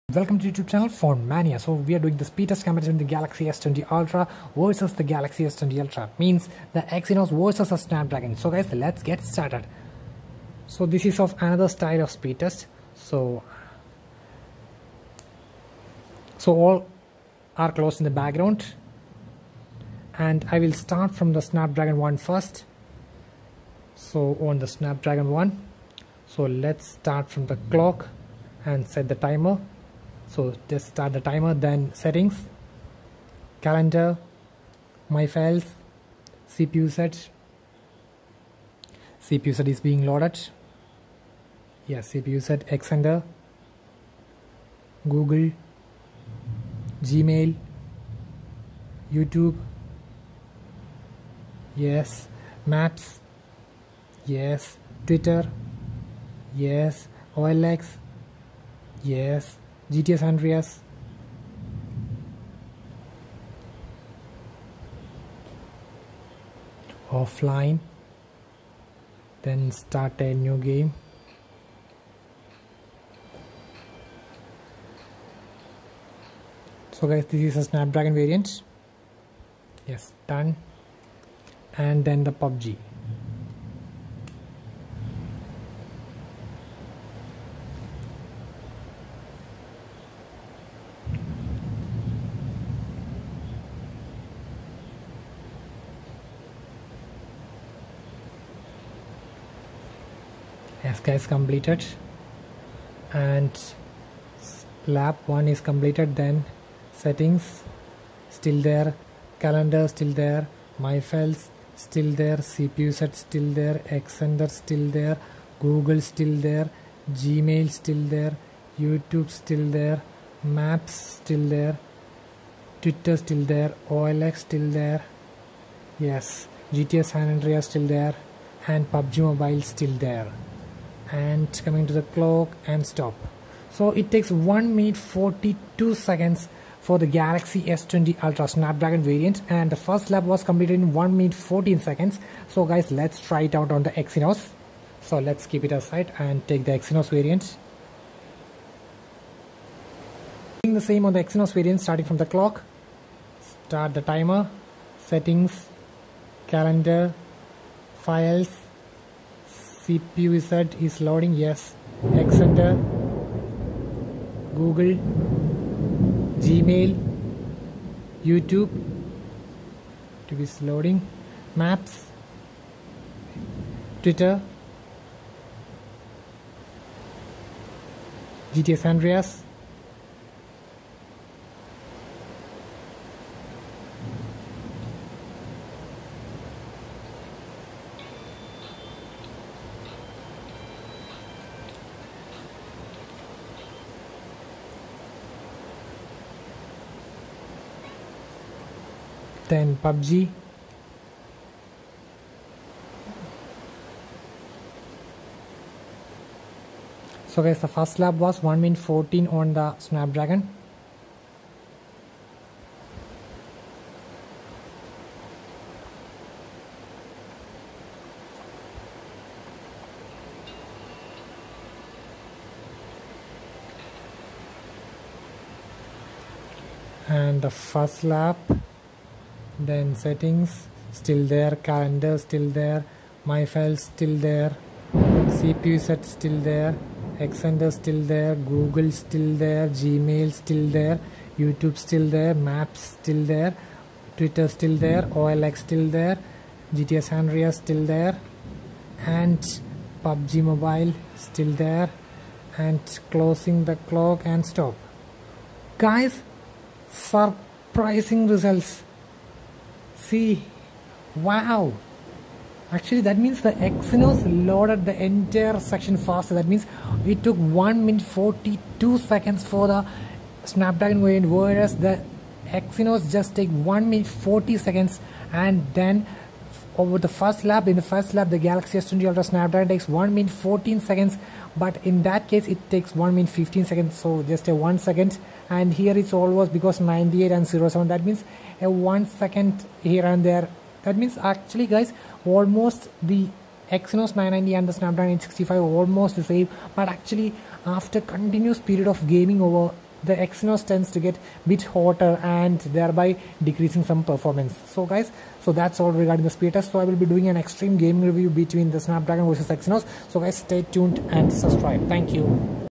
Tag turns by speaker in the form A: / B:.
A: Welcome to YouTube channel Phone Mania. So we are doing the speed test comparison the Galaxy S20 Ultra versus the Galaxy S20 Ultra. Means the Exynos versus the Snapdragon. So guys, let's get started. So this is of another style of speed test. So all are closed in the background. And I will start from the Snapdragon one first. So on the Snapdragon one. So let's start from the clock and set the timer. So just start the timer, then settings, calendar, my files, CPU set. CPU set is being loaded. Yes, CPU set, Xender, Google, Gmail, YouTube, yes, Maps, yes, Twitter, yes, OLX, yes, GTA San Andreas, offline, then start a new game. So guys, this is a Snapdragon variant. Yes, done. And then the PUBG. Yes guys, completed, and lab 1 is completed. Then settings still there, calendar still there, my files still there, CPU set still there, Xender still there, Google still there, Gmail still there, YouTube still there, Maps still there, Twitter still there, OLX still there, yes, GTA San Andreas still there, and PUBG Mobile still there. And coming to the clock and stop. So it takes 1 minute 42 seconds for the Galaxy S20 Ultra Snapdragon variant, and the first lap was completed in 1 minute 14 seconds. So guys, let's try it out on the Exynos. So let's keep it aside and take the Exynos variant. Doing the same on the Exynos variant, starting from the clock. Start the timer, settings, calendar, files, CPU set is loading, yes, Xender, Google, Gmail, YouTube, it is loading, Maps, Twitter, GTA San Andreas, then PUBG, so guys, the first lap was 1 minute 14 on the Snapdragon. And the first lap, then settings still there, calendar still there, my files still there, CPU set still there, Xender still there, Google still there, Gmail still there, YouTube still there, Maps still there, Twitter still there, OLX still there, GTA San Andreas still there, and PUBG Mobile still there. And closing the clock and stop. Guys, surprising results. See, wow, actually that means the Exynos loaded the entire section faster. That means it took 1 minute 42 seconds for the Snapdragon variant, whereas the Exynos just take 1 minute 40 seconds. And then over the first lap, the Galaxy S20 Ultra Snapdragon takes 1 minute 14 seconds, but in that case it takes 1 minute 15 seconds, so just a 1 second. And here it's almost, because 98 and 07, that means a 1 second here and there. That means actually guys, almost the Exynos 990 and the Snapdragon 865 almost the same, but actually after continuous period of gaming over the Exynos tends to get a bit hotter and thereby decreasing some performance. So guys, so that's all regarding the speed test. So I will be doing an extreme gaming review between the Snapdragon versus Exynos. So guys, stay tuned and subscribe. Thank you.